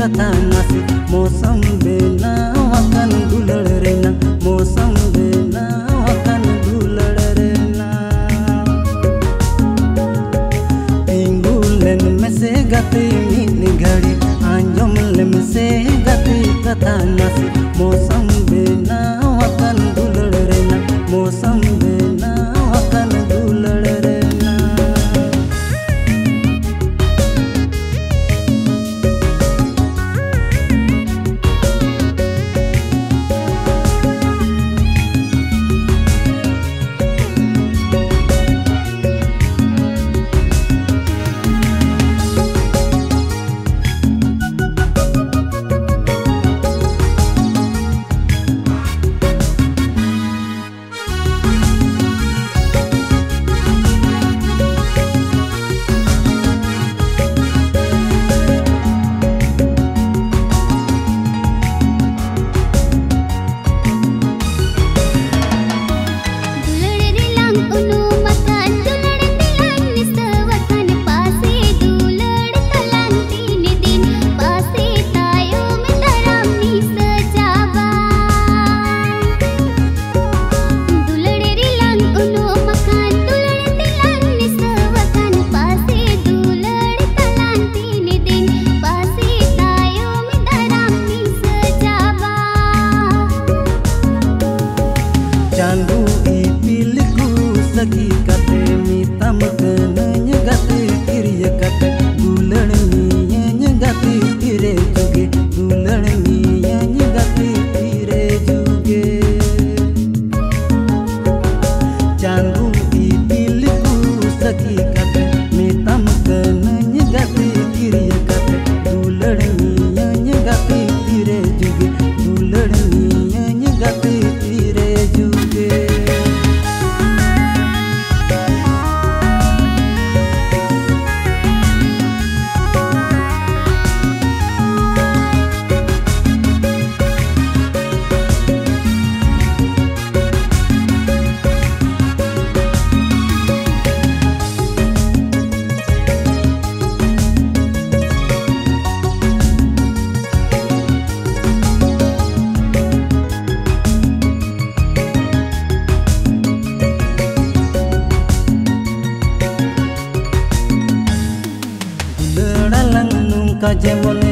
kata nasi mosam bena wakan dulur rena mosam bena wakan dulur rena tinggulen mese gati mini घड़ी anjom lem se gati kata nasi mosam bena wakan dulur rena mosam bena wakan dulur rena Candu ipilku saki kate mitam kenanya gate kiriya kate dulan niya gate tire juge dulan niya gate tire juge Candu ipilku saki kate mitam kenanya gate kiriya kate dulan niya gate tire juge dulan niya gate tire juge Jemon